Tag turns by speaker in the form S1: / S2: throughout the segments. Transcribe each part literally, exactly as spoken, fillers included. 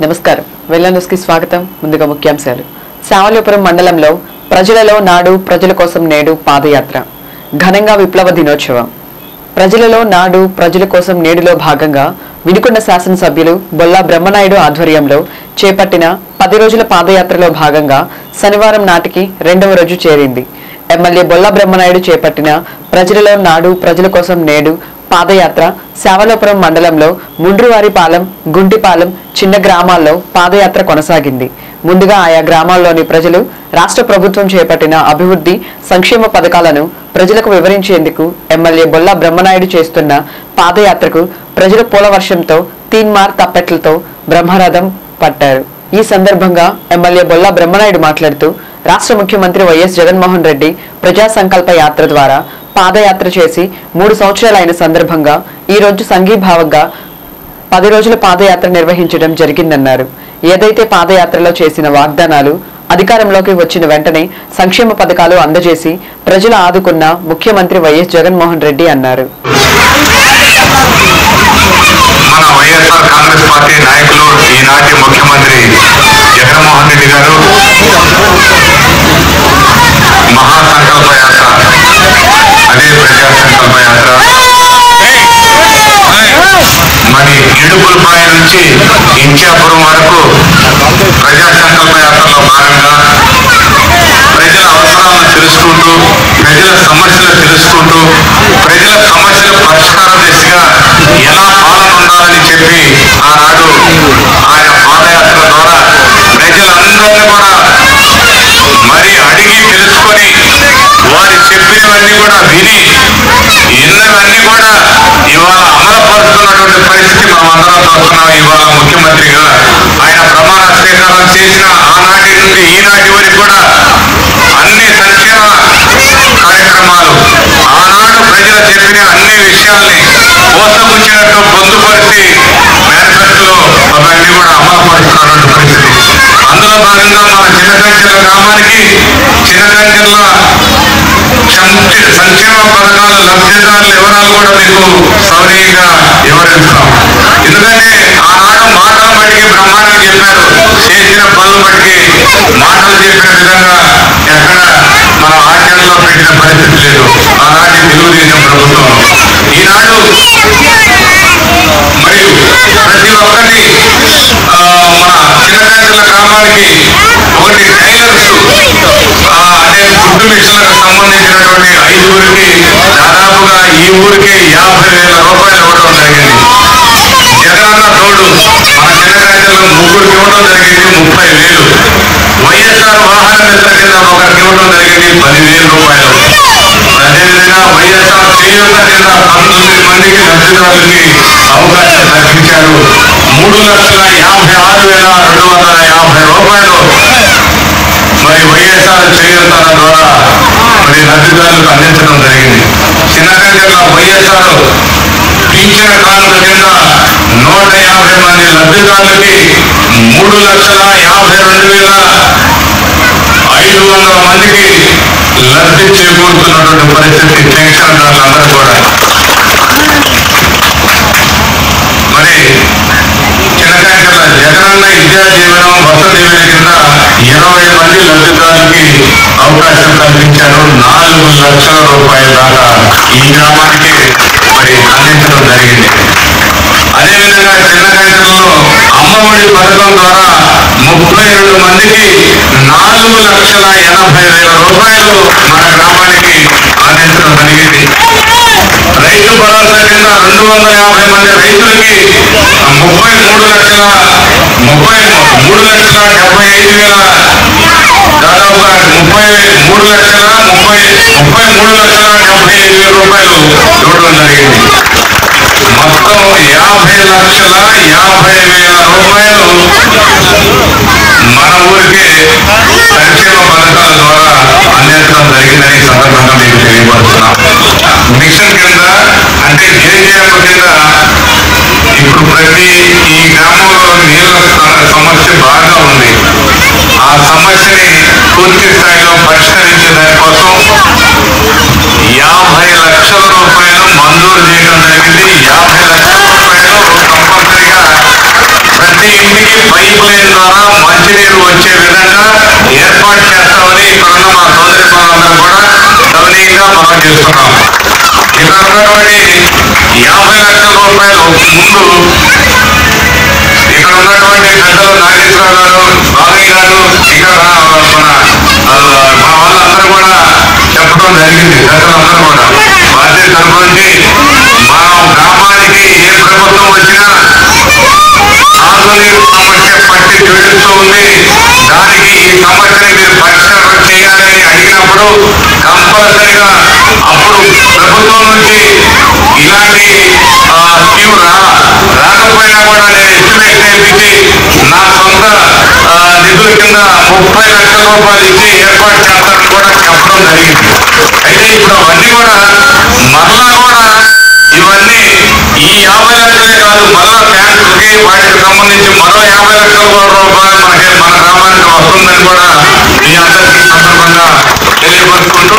S1: నమస్కారం వెన్నెల న్యూస్ కి స్వాగతం. ముందుగా ముఖ్యాంశాలు. సావల్యపురం మండలంలో ప్రజలలో నాడు ప్రజల కోసం నేడు పాదయాత్ర ఘనంగా విప్లవ దినోత్సవం. ప్రజలలో నాడు ప్రజల కోసం నేడులో భాగంగా వినుకొండ శాసనసభ్యులు బొల్లా బ్రహ్మనాయుడు ఆధ్వర్యంలో చేపట్టిన పది రోజుల పాదయాత్రలో భాగంగా శనివారం నాటికి రెండవ రోజు చేరింది. ఎమ్మెల్యే బొల్లా బ్రహ్మనాయుడు చేపట్టిన ప్రజలలో నాడు ప్రజల కోసం నేడు పాదయాత్ర సావల్యపురం మండలంలో ముండ్రువారిపాలెం, గుంటిపాలెం చిన్న గ్రామాల్లో పాదయాత్ర కొనసాగింది. ముందుగా ఆయా గ్రామాల్లోని ప్రజలు రాష్ట్ర ప్రభుత్వం చేపట్టిన అభివృద్ధి సంక్షేమ పథకాలను ప్రజలకు వివరించేందుకు ఎమ్మెల్యే బొల్లా బ్రహ్మనాయుడు చేస్తున్న పాదయాత్రకు ప్రజలు పూల వర్షంతో తీన్మార్ తప్పెట్లతో బ్రహ్మరథం పట్టారు. ఈ సందర్భంగా ఎమ్మెల్యే బొల్లా బ్రహ్మనాయుడు మాట్లాడుతూ రాష్ట్ర ముఖ్యమంత్రి వైఎస్ జగన్మోహన్ రెడ్డి ప్రజా సంకల్ప యాత్ర ద్వారా పాదయాత్ర చేసి మూడు సంవత్సరాలైన సందర్భంగా ఈ రోజు సంఘీభావంగా పది రోజుల పాదయాత్ర నిర్వహించడం జరిగిందన్నారు. ఏదైతే పాదయాత్రలో చేసిన వాగ్దానాలు అధికారంలోకి వచ్చిన వెంటనే సంక్షేమ పథకాలు అందజేసి ప్రజలు ఆదుకున్న ముఖ్యమంత్రి వైఎస్ జగన్మోహన్ రెడ్డి అన్నారు.
S2: మన వైఎస్ఆర్ కాంగ్రెస్ పార్టీ నాయకులు ఈనాటి ముఖ్యమంత్రి జగన్మోహన్ రెడ్డి గారు మహాసంకల్ప యాత్ర, అదే ప్రజా సంకల్ప యాత్ర మరి ఇడుపులపాయ నుంచి ఇంచాపురం వరకు ప్రజా సంకల్ప యాత్రలో భాగంగా ప్రజల అవసరాలను తెలుసుకుంటూ, ప్రజల సమస్యలు తెలుసుకుంటూ, ప్రజల సమస్యల పరిష్కార దిశగా ఎలా పాలన ఉండాలని చెప్పి ఆనాడు ఆయన పాదయాత్ర ద్వారా ప్రజలందరినీ కూడా మరి అడిగి తెలుసుకొని వారి చెప్పినవన్నీ కూడా విని ఎన్నవన్నీ కూడా ఇవాళ అమలుపరుస్తున్నటువంటి పరిస్థితి మనం అందరం చూస్తున్నాం. ఇవాళ ముఖ్యమంత్రిగా ఆయన ప్రమాణ స్వీకారం చేసిన ఆనాటి నుండి ఈనాటి వరకు కూడా అన్ని సంక్షేమ కార్యక్రమాలు ఆనాడు ప్రజలు చెప్పిన అన్ని విషయాల్ని మోసపుచ్చినట్టు పొందుపరిచి మేనిఫెస్టోలో అవన్నీ కూడా అమలుపరుస్తున్నటువంటి పరిస్థితి. అందులో భాగంగా మన చిన్నకంచెల గ్రామానికి చిన్నకంచెల సంక్షేమ పథకాల లబ్ధిదారుల వివరాలు కూడా మీకు సౌనీయంగా వివరిస్తాం. ఎందుకంటే ఆనాడు మాటలు బట్టి బ్రహ్మాండంగా చెప్పారు, చేసిన పనులు బట్టి మాటలు చెప్పిన విధంగా ఎక్కడ మనం ఆచరణలో పెట్టిన పరిస్థితి లేదు ఆనాటి తెలుగుదేశం ప్రభుత్వం. ఈనాడు మరియు ప్రతి ఒక్కటి మన చిన్నకంచెల గ్రామానికి ఒకటి టైలర్స్ అంటే ఫుడ్ మిషన్లకు సంబంధించినటువంటి ఐదుగురికి దాదాపుగా ఈ ఊరికి యాభై వేల రూపాయలు ఇవ్వడం జరిగింది. జగనన్న తోడు మన చిన్నకంచెలకు ముగ్గురికి ఇవ్వడం జరిగింది ముప్పై వేలు. వైఎస్ఆర్ వాహన మిత్ర కింద ఒకరికి ఇవ్వడం జరిగింది పదివేల రూపాయలు. అదేవిధంగా వైఎస్ఆర్ చేయూత కింద పంతొమ్మిది మందికి లబ్ధిదారులకి అవకాశం కల్పించారు. మూడు లక్షల యాభై ఆరు వేల రెండు వందల యాభై రూపాయలు మరి వైఎస్ఆర్ చేయూత ద్వారా మరి లబ్ధిదారులకు అందించడం జరిగింది. చిన్నకంచెల వైఎస్ఆర్ పింఛన కానుక కింద నూట యాభై మంది లబ్ధిదారులకి మూడు లక్షల యాభై రెండు వేల ఐదు వందల మందికి లబ్ధి చేకూరుతున్నటువంటి పరిస్థితి పెన్షన్దారులందరూ కూడా. మరి చిన్నకంచెల జగనన్న విద్యా దీవెన, వసత దీవెన కింద ఇరవై మంది లబ్ధిదారులకి అవకాశం కల్పించారు. నాలుగు లక్షల రూపాయల దాకా ఈ గ్రామానికి మరి అందించడం జరిగింది. అదేవిధంగా చిన్నకంచెలలో అమ్మఒడి పథకం ద్వారా ముప్పై రెండు మందికి నాలుగు లక్షల ఎనభై వేల రూపాయలు మన గ్రామానికి అందించడం జరిగింది. రైతు భరోసా కింద రెండు వందల యాభై మంది రైతులకి ముప్పై మూడు లక్షల ముప్పై మూడు లక్షల డెబ్బై ఐదు వేల దాదాపుగా ముప్పై మూడు లక్షల ముప్పై ముప్పై మూడు లక్షల డెబ్బై ఐదు వేల రూపాయలు ఇవ్వడం జరిగింది. మొత్తం యాభై లక్షల యాభై వేల రూపాయలు మన ఊరికి సంక్షేమ పథకాల ద్వారా అందించడం జరిగిందని సందర్భంగా మీకు తెలియపరుస్తున్నాం. మిషన్ కింద అంటే జేజేఎం కింద ఇప్పుడు ప్రతి ఈ గ్రామంలో నీళ్ళ సమస్య బాగా ఉంది. ఆ సమస్యని పూర్తి స్థాయిలో పరిష్కరించే దానికోసం యాభై లక్షల రూపాయలు మంజూరు చేయడం జరిగింది. యాభై లక్షల రూపాయలు కంపల్సరిగా ప్రతి ఇంటికి పైప్ లైన్ ద్వారా మంచినీరు వచ్చే విధంగా ఏర్పాటు చేస్తామని ఇక్కడున్న మా సోదరి మనందరం కూడా సవినీయంగా మనం చేస్తున్నాం. ఇక్కడ ఉన్నటువంటి యాభై లక్షల రూపాయలు ముందు ఇక్కడ ఉన్నటువంటి పెద్దలు నాగేశ్వరరావు గారు, బాలయ్య గారు, ఇక్కడ మన మా వాళ్ళందరూ కూడా చెప్పడం జరిగింది. పెద్దలందరూ కూడా పార్టీ తరఫు నుంచి మా గ్రామానికి ఏ ప్రభుత్వం వచ్చినా తాగునీరు సమస్య పట్టి పీడిస్తూ ఉంది. దానికి ఈ సమస్యని మీరు పరిష్కారం చేయాలని అడిగినప్పుడు కంపల్సరిగా అప్పుడు ప్రభుత్వం నుంచి ఇలాంటి స్కీమ్ రా రాకపోయినా కూడా నేను ఎస్టిమేట్ చేయించి నా సొంత నిధుల కింద ముప్పై లక్షల రూపాయలు ఇచ్చి ఏర్పాటు చేస్తానని కూడా చెప్పడం జరిగింది. అయితే ఇప్పుడు అవన్నీ కూడా మరలా కూడా ఇవన్నీ ఈ యాభై లక్షలే కాదు, మరో ట్యాంకులకి వాటికి సంబంధించి మరో యాభై లక్షల రూపాయలు మనకి మన గ్రామానికి వస్తుందని కూడా మీ అందరికీ సందర్భంగా తెలియపరుచుకుంటూ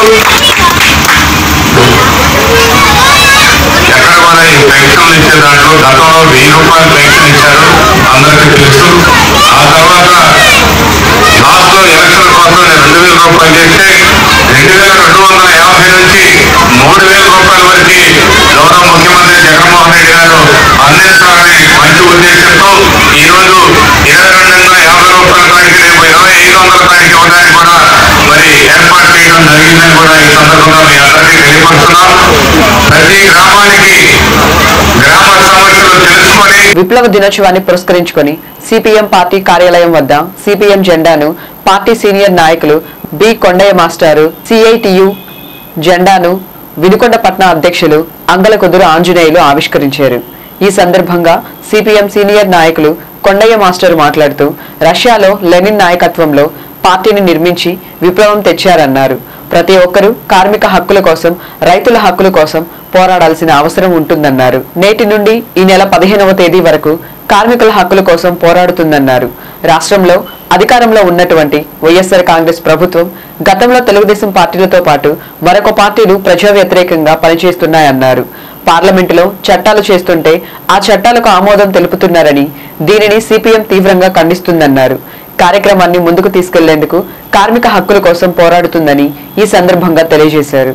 S2: ఎక్కడ కూడా ఈ పెన్షన్లు ఇచ్చే దాంట్లో గతంలో వెయ్యి రూపాయలు పెన్షన్ ఇచ్చారు, అందరికీ తెలుసు. ఆ తర్వాత లాస్ట్ లో ఎలక్షన్ కోసం రెండు వేల రూపాయలు చేస్తే రెండు వేల రెండు వందల యాభై నుంచి మూడు వేల రూపాయల వరకు గౌరవ ముఖ్యమంత్రి జగన్మోహన్ రెడ్డి గారు అందిస్తారనే మంచి ఉద్దేశంతో ఈ రోజు ఇరవై రెండు వందల యాభై రూపాయల కాడికి రేపు ఇరవై ఐదు వందల కాడికి ఇవ్వడానికి కూడా మరి ఏర్పాటు చేయడం జరిగిందని కూడా ఈ సందర్భంగా మీ అందరికీ తెలియపరుస్తున్నాం. ప్రతి గ్రామానికి గ్రామ సమస్యలు తెలుసుకొని
S1: విప్లవ దినోత్సవాన్ని పురస్కరించుకొని సిపిఎం పార్టీ కార్యాలయం వద్ద సిపిఎం జెండాను పార్టీ సీనియర్ నాయకులు బి కొండయ్య మాస్టారు, సిఐటియు జెండాను వినుకొండ పట్న అధ్యక్షులు అంగలకుదురు ఆంజనేయులు ఆవిష్కరించారు. ఈ సందర్భంగా సిపిఎం సీనియర్ నాయకులు కొండయ్య మాస్టర్ మాట్లాడుతూ రష్యాలో లెనిన్ నాయకత్వంలో పార్టీని నిర్మించి విప్లవం తెచ్చారన్నారు. ప్రతి ఒక్కరూ కార్మిక హక్కుల కోసం, రైతుల హక్కుల కోసం పోరాడాల్సిన అవసరం ఉంటుందన్నారు. నేటి నుండి ఈ నెల పదిహేనవ తేదీ వరకు కార్మికుల హక్కుల కోసం పోరాడుతుందన్నారు. రాష్ట్రంలో అధికారంలో ఉన్నటువంటి వైఎస్ఆర్ కాంగ్రెస్ ప్రభుత్వం గతంలో తెలుగుదేశం పార్టీలతో పాటు మరొక పార్టీలు ప్రజా వ్యతిరేకంగా పనిచేస్తున్నాయన్నారు. పార్లమెంటులో చట్టాలు చేస్తుంటే ఆ చట్టాలకు ఆమోదం తెలుపుతున్నారని, దీనిని సిపిఎం తీవ్రంగా ఖండిస్తుందన్నారు. కార్యక్రమాన్ని ముందుకు తీసుకెళ్లేందుకు కార్మిక హక్కుల కోసం పోరాడుతుందని ఈ సందర్భంగా తెలియజేశారు.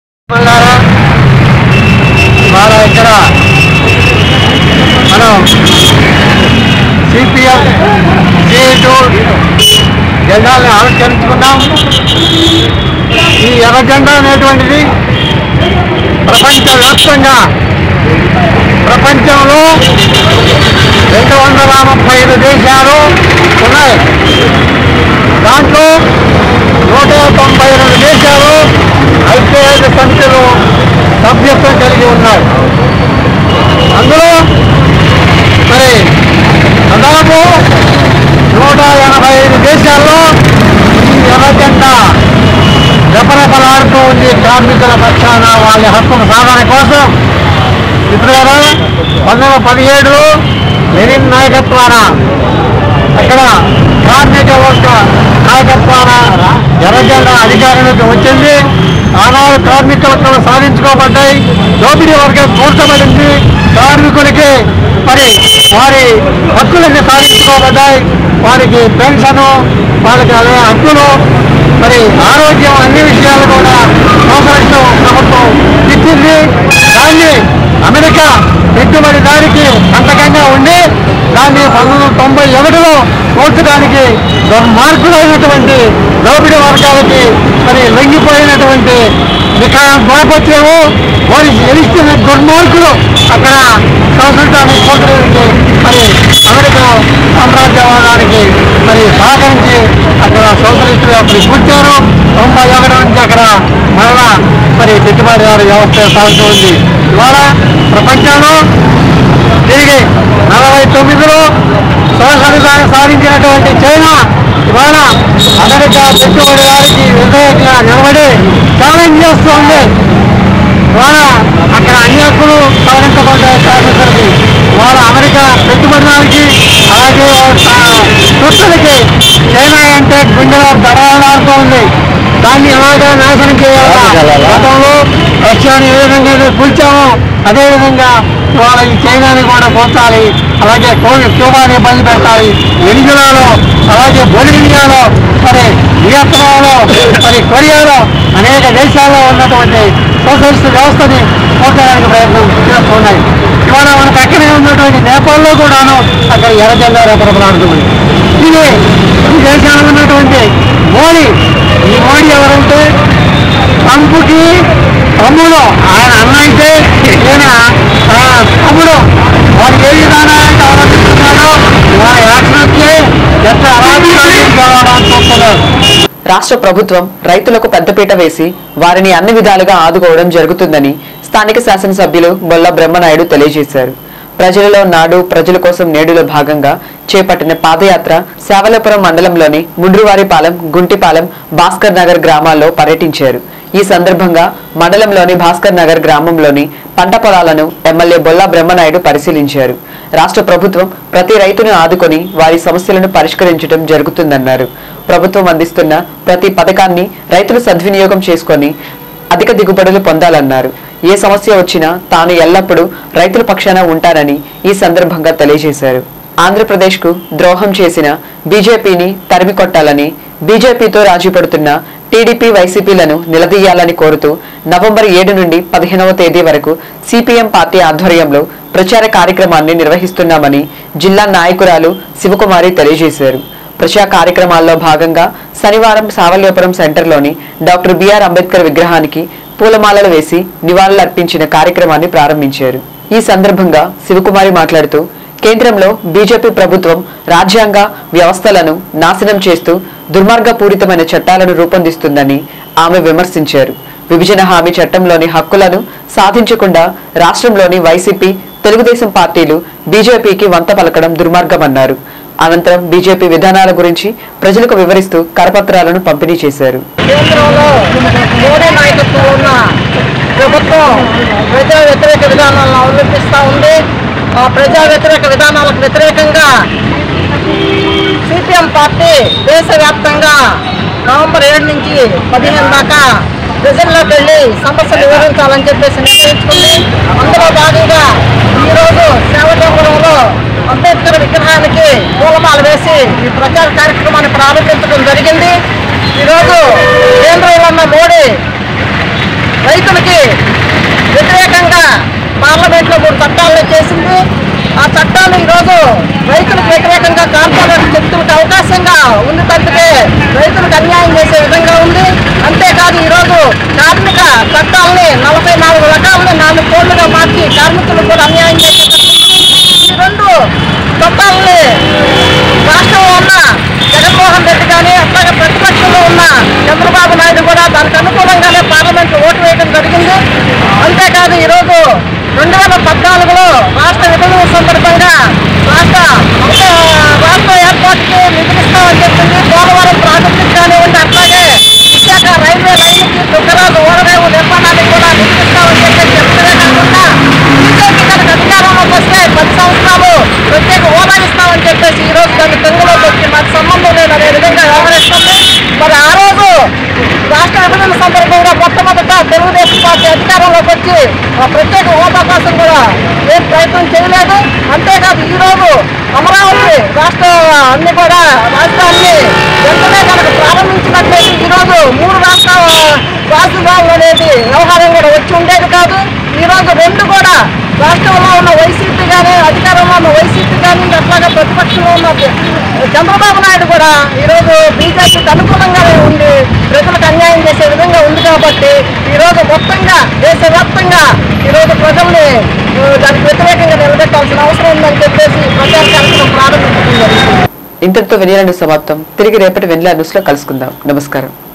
S3: జెండాలను ఆవిష్కరించుకున్నాం. ఈ ఎర్ర జెండా అనేటువంటిది ప్రపంచవ్యాప్తంగా ప్రపంచంలో రెండు వందల ముప్పై ఐదు దేశాలు ఉన్నాయి. దాంట్లో నూట తొంభై రెండు దేశాలు ఐక్యరాజ్య సమితిలో సభ్యత్వం కలిగి ఉన్నాయి. అందులో మరి దాదాపు నూట ఎనభై ఐదు దేశాల్లో ఈ ఎర్ర జెండా రెపరెపలాడుతూ ఉంది. కార్మికుల పక్షాన వాళ్ళ హక్కుల సాధన కోసం ఇప్పుడు పంతొమ్మిది వందల పదిహేడులో లెనిన్ నాయకత్వాన అక్కడ కార్మిక వర్గ నాయకత్వాన ఎర్ర జెండా అధికారంలోకి వచ్చింది. ఆనాడు కార్మికుల హక్కులు సాధించుకోబడ్డాయి. దోపిడీ వర్గం కూర్చబడింది. కార్మికులకి మరి వారి హక్కులన్నీ సాధించుకోబడ్డాయి. వారికి పెన్షను, వాళ్ళకి అదే హక్కులు, మరి ఆరోగ్యం, అన్ని విషయాలు కూడా సోషలిస్టు ప్రభుత్వం ఇచ్చింది. దాన్ని అమెరికా పెట్టుబడిదారికి సంతకంగా ఉండి దాన్ని పంతొమ్మిది వందల తొంభై ఒకటిలో కోర్చడానికి దుర్మార్గులైనటువంటి దోపిడీ వర్గాలకి మరి లొంగిపోయినటువంటి వికాసత్యము వారి గెలిచిన దుర్మార్గులు అక్కడ సోషలిస్టాన్ని కోర్చడానికి మరి అమెరికా సామ్రాజ్యవాదానికి మరి సహకరించి అక్కడ సోషలిస్టులు అప్పుడు పుట్టారు. తొంభై ఒకటి నుంచి అక్కడ మరలా మరి పెట్టుబడిదారు వ్యవస్థ సాగుతూ ఉంది. ఇవాళ ప్రపంచంలో తిరిగి నలభై తొమ్మిదిలో సోషలిజాన్ని సాధించినటువంటి చైనా ఇవాళ అమెరికా పెట్టుబడిదారికి వ్యతిరేకంగా నిలబడి ఛాలెంజ్ చేస్తుంది. ఇవాళ అక్కడ అన్ని హక్కులు సాధించబడ్డాయి కార్మికులకి. వాళ్ళ అమెరికా పెట్టుబడిదారికి అలాగే దుస్తులకి చైనా అంటే గుండెలో దడలాడుతూ ఉంది. దాన్ని ఎలాగా నాశనం చేయాలి. గతంలో రష్యాని ఏ విధంగా అయితే కూల్చామో అదేవిధంగా ఇవాళ ఈ చైనాని కూడా కూల్చాలి, అలాగే క్యూబాని ఇబ్బంది పెట్టాలి, వెనిజులాలో అలాగే బొలివియాలో మరి వియత్నాంలో మరి కొరియాలో అనేక దేశాల్లో ఉన్నటువంటి సోషలిస్ట్ వ్యవస్థని కూల్చడానికి ప్రయత్నం చేస్తున్నాయి. ఇవాళ మన పక్కనే ఉన్నటువంటి నేపాల్లో కూడాను అక్కడ ఎర్ర జెండా రెపరెపలాడుతుంది. ఇది ఈ దేశాల్లో ఉన్నటువంటి మోడీ, ఈ మోడీ ఎవరంటే ట్రంప్కి తమ్ముడు, ఆయన అన్న అయితే ఈయన తమ్ముడు. వారికి ఏ విధానాన్ని అవలంబిస్తున్నాడో వారి యాక్షన్ వచ్చి ఎంత అరాజకాలు చూస్తున్నారు.
S1: రాష్ట్ర ప్రభుత్వం రైతులకు పెద్దపీట వేసి వారిని అన్ని విధాలుగా ఆదుకోవడం జరుగుతుందని స్థానిక శాసనసభ్యులు బొల్ల బ్రహ్మనాయుడు తెలియజేశారు. ప్రజలలో నాడు ప్రజల కోసం నేడులో భాగంగా చేపట్టిన పాదయాత్ర శావలపురం మండలంలోని ముండ్రువారిపాలెం, గుంటిపాలెం, భాస్కర్ నగర్ గ్రామాల్లో పర్యటించారు. ఈ సందర్భంగా మండలంలోని భాస్కర్ నగర్ గ్రామంలోని పంట పొలాలను ఎమ్మెల్యే బొల్ల బ్రహ్మనాయుడు పరిశీలించారు. రాష్ట్ర ప్రభుత్వం ప్రతి రైతును ఆదుకొని వారి సమస్యలను పరిష్కరించడం జరుగుతుందన్నారు. ప్రభుత్వం అందిస్తున్న ప్రతి పథకాన్ని రైతులు సద్వినియోగం చేసుకొని అధిక దిగుబడులు పొందాలన్నారు. ఏ సమస్య వచ్చినా తాను ఎల్లప్పుడూ రైతుల పక్షాన ఉంటానని ఈ సందర్భంగా తెలియజేశారు. ఆంధ్రప్రదేశ్ కు ద్రోహం చేసిన బీజేపీని తరిమి కొట్టాలని, బీజేపీతో రాజీ పడుతున్న టీడీపీ, వైసీపీలను నిలదీయాలని కోరుతూ నవంబర్ ఏడు నుండి పదిహేనవ తేదీ వరకు సిపిఎం పార్టీ ఆధ్వర్యంలో ప్రచార కార్యక్రమాన్ని నిర్వహిస్తున్నామని జిల్లా నాయకురాలు శివకుమారి తెలియజేశారు. ప్రచార కార్యక్రమాల్లో భాగంగా శనివారం సావల్యోపురం సెంటర్లోని డాక్టర్ బిఆర్ అంబేద్కర్ విగ్రహానికి పూలమాలలు వేసి నివాళులర్పించిన కార్యక్రమాన్ని ప్రారంభించారు. ఈ సందర్భంగా శివకుమారి మాట్లాడుతూ కేంద్రంలో బీజేపీ ప్రభుత్వం రాజ్యాంగ వ్యవస్థలను నాశనం చేస్తూ దుర్మార్గపూరితమైన చట్టాలను రూపొందిస్తుందని ఆమె విమర్శించారు. విభజన హామీ చట్టంలోని హక్కులను సాధించకుండా రాష్ట్రంలోని వైసీపీ, తెలుగుదేశం పార్టీలు బీజేపీకి వంత పలకడం దుర్మార్గమన్నారు. అనంతరం బీజేపీ విధానాల గురించి ప్రజలకు వివరిస్తూ కరపత్రాలను పంపిణీ చేశారు.
S4: కేంద్రంలో మోడీ నాయకత్వంలో ఉన్న ప్రభుత్వం ప్రజా వ్యతిరేక విధానాలను అవలంబిస్తూ ఉంది. ఆ ప్రజా వ్యతిరేక విధానాలకు వ్యతిరేకంగా సిపిఎం పార్టీ దేశవ్యాప్తంగా నవంబర్ ఏడు నుంచి పదిహేను దాకా ప్రజల్లోకి వెళ్ళి సమస్యలు వివరించాలని చెప్పేసి నిర్ణయించుకుంది. అందులో భాగంగా ఈరోజు శావల్యోపురంలో అంబేద్కర్ విగ్రహానికి పూలమాల వేసి ఈ ప్రచార కార్యక్రమాన్ని ప్రారంభించడం జరిగింది. ఈరోజు కేంద్రంలో ఉన్న మోడీ రైతులకి వ్యతిరేకంగా పార్లమెంట్లో మూడు చట్టాలను చేసింది. ఆ చట్టాలు ఈరోజు రైతులకు వ్యతిరేకంగా కార్పొరేట్ శక్తులకు అవకాశంగా ఉంది, తప్పితే రైతులకు అన్యాయం చేసే విధంగా ఉంది. అంతేకాదు ఈరోజు కార్మిక చట్టాలని నలభై నాలుగు రకాలని నాలుగు కోళ్లుగా మార్చి కార్మికులకు కూడా అన్యాయం చేసే ఈ రెండు చట్టాలని రాష్ట్రంలో ఉన్న జగన్మోహన్ రెడ్డి కానీ అట్లాగే ప్రతిపక్షంలో ఉన్న చంద్రబాబు నాయుడు కూడా దానికి అనుకూలంగానే పార్లమెంట్లో ఓటు వేయడం జరిగింది. అంతేకాదు ఈరోజు రెండు వేల పద్నాలుగులో రాష్ట్ర విభజన సందర్భంగా రాష్ట్ర రాష్ట్ర ఏర్పాటుకి నిధులిస్తామని చెప్పింది. పోలవరం ప్రాజెక్టుకి కానివ్వండి, అట్లాగే విశాఖ రైల్వే లైన్కి దుగ్గరాజు ఓడరేవు నిర్మాణానికి కూడా నిధులిస్తామని చెప్పి చెప్తూనే కాకుండా బీజేపీ కనుక అధికారంలోకి వస్తే పది సంవత్సరాలు ప్రత్యేక హోదా ఇస్తామని చెప్పేసి ఈరోజు దాన్ని తెంగులోకి వచ్చి మాకు సంబంధం లేదనే విధంగా వ్యవహరిస్తుంది. మరి ఆ రోజు రాష్ట్ర విభజన సందర్భంగా మొట్టమొదట తెలుగుదేశం పార్టీ అధికారంలోకి వచ్చి ఆ ప్రత్యేక హోదా కోసం కూడా ఏం ప్రయత్నం చేయలేదు. అంతేకాదు ఈరోజు అమరావతి రాష్ట్ర అన్ని కూడా రాష్ట్రాన్ని వెంటనే కనుక ప్రారంభించినట్లయితే ఈరోజు మూడు రాష్ట్ర రాజధానులు అనేది వ్యవహారం కూడా వచ్చి ఉండేది కాదు. ఈరోజు రెండు కూడా రాష్ట్రంలో ఉన్న వైసీపీ కానీ అధికారంలో ఉన్న వైసీపీ కానీ అట్లాగే ప్రతిపక్షంలో ఉన్న చంద్రబాబు నాయుడు కూడా ఈరోజు బీజేపీకి అనుకూలంగానే ఉండి ప్రజలకు అన్యాయం చేసే విధంగా ఉంది. కాబట్టి ఈరోజు మొత్తంగా దేశవ్యాప్తంగా ఈరోజు ప్రజల్ని దానికి వ్యతిరేకంగా నిలబెట్టాల్సిన అవసరం ఉందని చెప్పేసి ప్రచార కార్యక్రమం ప్రారంభించడం జరిగింది.
S1: ఇంతటితో వెన్నెల న్యూస్ సమాప్తం. తిరిగి రేపటి వెన్నెల న్యూస్ లో కలుసుకుందాం. నమస్కారం.